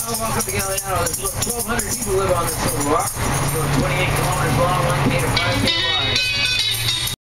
welcome to Galliano. There's 1,200 people live on this little rock. It's 28 kilometers long, 1K to 5K